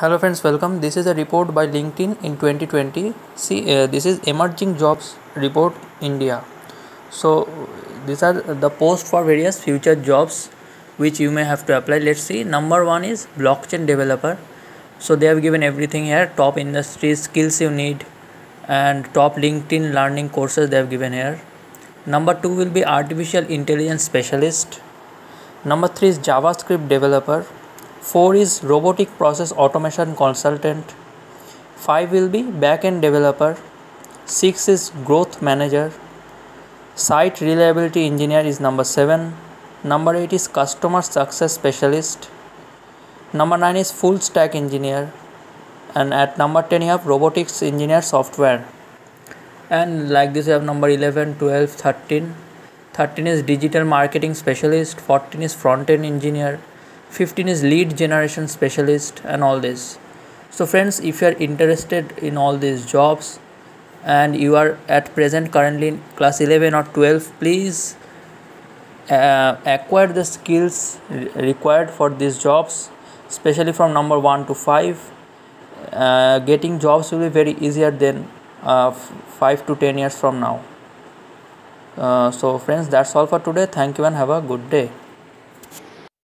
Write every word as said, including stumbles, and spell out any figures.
Hello friends, welcome. This is a report by LinkedIn in twenty twenty. See, uh, this is emerging jobs report India. So these are the posts for various future jobs which you may have to apply. Let's see. Number one is blockchain developer. So they have given everything here. Top industries, skills you need, and top LinkedIn learning courses they have given here. Number two will be artificial intelligence specialist. Number three is JavaScript developer. four is robotic process automation consultant. five will be backend developer. six is growth manager. Site reliability engineer is number seven. Number eight is customer success specialist. Number nine is full stack engineer. And at number ten you have robotics engineer software. And like this you have number eleven, twelve, thirteen. thirteen is digital marketing specialist. fourteen is front end engineer. fifteen is lead generation specialist, and all this. So friends, if you are interested in all these jobs and you are at present currently in class eleven or twelve, please uh, acquire the skills required for these jobs, especially from number one to five. Uh, getting jobs will be very easier than uh, five to ten years from now. Uh, so friends, that's all for today. Thank you and have a good day.